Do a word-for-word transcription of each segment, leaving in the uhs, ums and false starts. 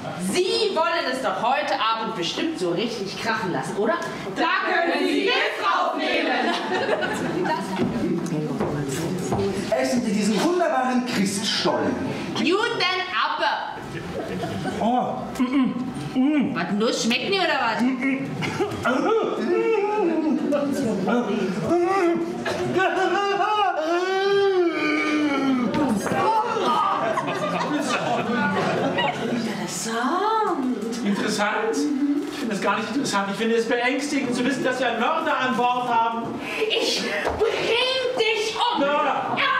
Sie wollen es doch heute Abend bestimmt so richtig krachen lassen, oder? Da können Sie Gift draufnehmen. Essen Sie diesen wunderbaren Christstollen. Guten Apper. Oh. Was, Nuss schmeckt nicht, oder was? Interessant. Interessant? Ich finde das gar nicht interessant. Ich finde es beängstigend zu wissen, dass wir einen Mörder an Bord haben. Ich bring dich um! Ja. Ja!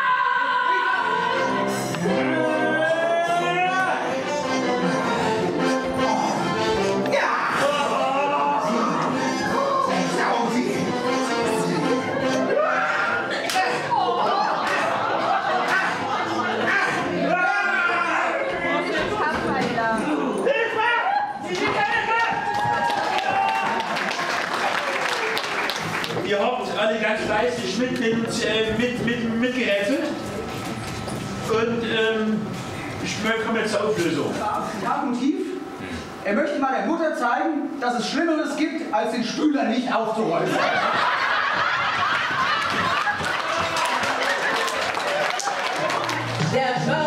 Ihr hockt alle ganz fleißig mit, mit, äh, mit, mit, mitgerätselt. Und ähm, ich komme jetzt zur Auflösung. Ja, Motiv? Er möchte mal der Mutter zeigen, dass es Schlimmeres gibt, als den Spüler nicht aufzuräumen. Der